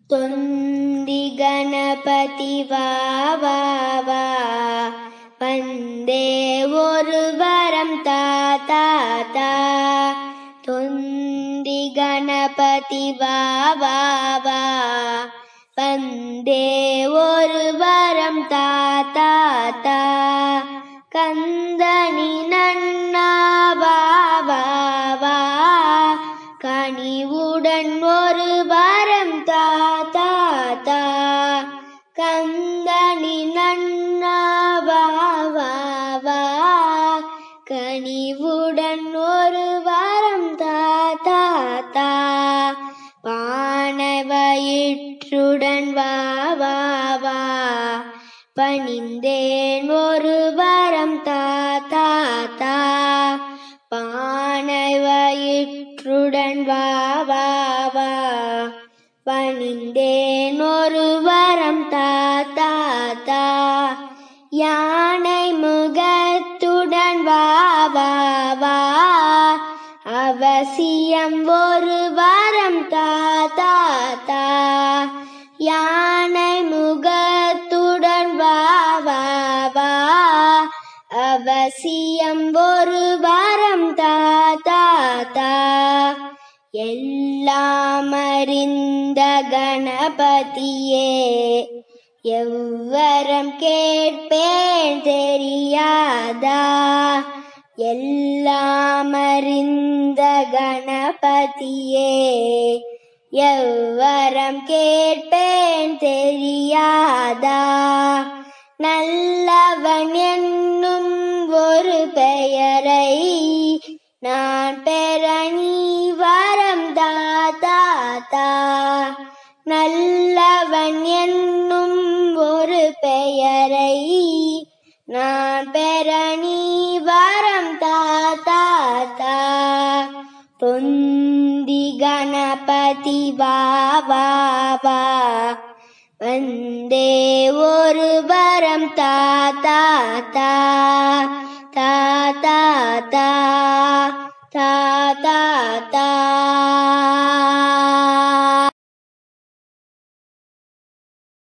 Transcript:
தொந்தி கணபதி வா வா வா, வந்தே ஒரு வரம் தா தா தா. தொந்தி கணபதி வா வா வா, வந்தே ஒரு வரம் தா தா தா. கந்தனி நன்னா வா வா வா, கனிவுடன் ஒரு வரம் தா தா தா. கந்தனி நன்னா வா வா வா, கனிவுடன் ஒரு வரம் தா தா தா. பானை வயிற்றுடன் வா வா வா, பணிந்தேன் ஒரு வரம் தா தா தா. பானை வயிற்றுடன் வா வா வா, பணிந்தேன் ஒரு வரம் தா தா தா. யானை முகத்துடன் வா வா வா, அவசியம் ஒரு வரம் தா தா தா. யானை முகத்துடன் வா வா வா, அவசியம் ஒரு வரம் தா தா தா. எல்லாம் அறிந்த கணபதியே, எவ்வரம் கேட்பேன் தெரியாதா. எல்லாம் அறிந்த கணபதியே, எவ்வரம் கேட்பேன் தெரியாதா. நல்லவன் என்னும் ஒரு பெயரை நான் பெற நீ வரம் தா தா தா. நல்லவன் என்னும் ஒரு பெயரை நான் பெற நீ வரம் தா தா தா. தொந்தி கணபதி வா வா வா, வந்தே ஒரு வரம் தா தா தா தா தா தா தா தா தா.